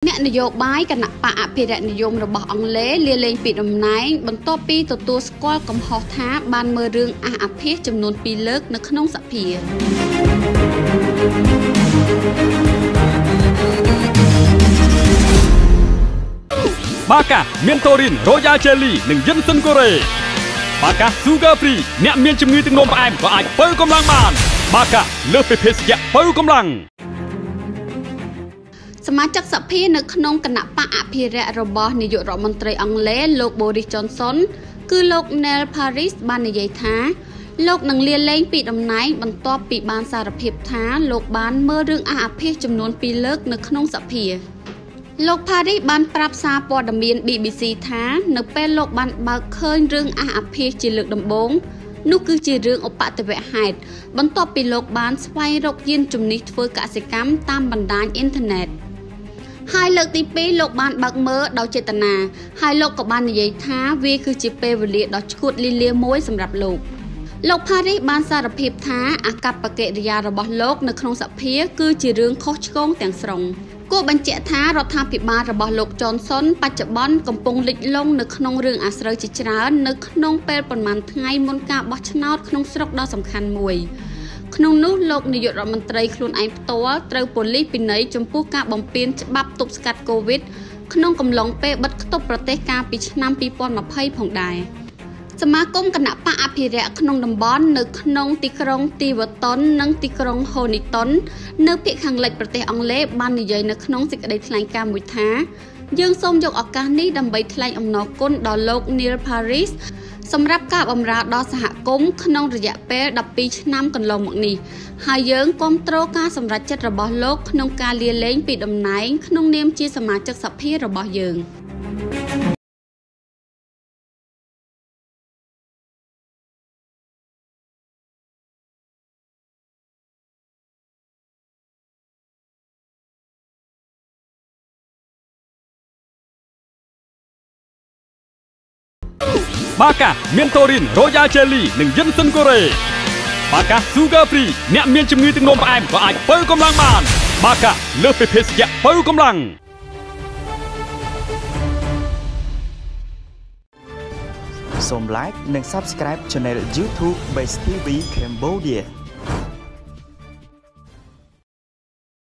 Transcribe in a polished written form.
អ្នកនយោបាយគណៈបកអភិរក្សនិយមរបស់អង់គ្លេសលាលែងពីតំណែងបន្ទាប់ពីទទួលស្គាល់កំហុសថាបានមើលរឿងអះអាភាសចំនួន2លើកនៅក្នុងសភាបាកាមានតូរីនរ៉ូយ៉ាជេលីនិងយិនសិនកូរ៉េបាកា Sugar Free អ្នកមានជំងឺទឹកនោមផ្អែមក៏អាចបើកម្លាំងបានបាកាលើសពីភេសជ្ជៈបើកម្លាំងសមាជិកសភានៅក្នុងគណៈបកអភិរក្សរបស់នាយករដ្ឋមន្ត្រីអង់គ្លេសលោក Boris Johnson គឺលោក Neil Parish បាននិយាយថាលោកនឹងលាលែងពីតំណែងបន្ទាប់ពីបានសារភាពថាលោកបានមើលរឿងអះអាភាសចំនួន2លើកនៅក្នុងសភាលោក Parish បានប្រាប់សារព័ត៌មាន BBC ថានៅពេលលោកបានបើកឃើញរឿងអះអាភាសជាលើកដំបូងនោះគឺជារឿងឧបទ្ទវហេតុបន្ទាប់ពីលោកបានស្វែងរកយានជំនិះធ្វើកសិកម្មតាមបណ្ដាញអ៊ីនធឺណិតហើយលើកទី2លោកបានបើកមើលដោយចេតនាហើយលោកក៏បាននិយាយថាវាគឺជាពេលវេលាដ៏ឆ្កួតលីលាមួយសម្រាប់លោក Parish បានសារភាពថាអាកប្បកិរិយារបស់លោកនៅក្នុងសភាគឺជារឿងខុសឆ្គងទាំងស្រុងគួរបញ្ជាក់ថារដ្ឋាភិបាលរបស់លោក Johnson បច្ចុប្បន្នកំពុងលិចលង់នៅក្នុងរឿងអាស្រូវជាច្រើននៅក្នុងពេលប្រមាណថ្ងៃមុនការបោះឆ្នោតក្នុងស្រុកដ៏សំខាន់មួយក្នុងនោះលោកនាយករដ្ឋមន្ត្រីខ្លួនឯងផ្ទាល់ត្រូវប៉ូលីសពិន័យចំពោះការបំពានច្បាប់ទប់ស្កាត់កូវីដក្នុងកំឡុងពេលបិទគប់ប្រទេសកាលពីឆ្នាំ2020ផងដែរសមាគមគណៈបកអភិរក្សក្នុងតំបន់នៅក្នុងទីក្រុងទីវ៉ាតុននិងទីក្រុងហូនីតុននៅភាគខាងលិចប្រទេសអង់គ្លេសបាននិយាយនៅក្នុងសេចក្តីថ្លែងការណ៍មួយថាយើងសូមយកឱកាសនេះដើម្បីថ្លែងអំណរគុណដល់លោក Neil Parish សម្រាប់ការបម្រើដល់សហគមន៍ក្នុងរយៈពេល12ឆ្នាំកន្លងមកនេះហើយយើងគាំទ្រការសម្រេចចិត្តរបស់លោកក្នុងការលាលែងពីតំណែងក្នុងនាមជាសមាជិកសភារបស់យើងបាកាមានតូរីនរ៉ូយ៉ាជេលីនិងយិនសិនកូរ៉េបាកា Sugar Free អ្នកមានជំងឺទឹកនោមផ្អែមក៏អាចបើកម្លាំងបានបាកាលើសពីភេសជ្ជៈបើកម្លាំងសូម like និង Subscribe Channel YouTube Base TV Cambodia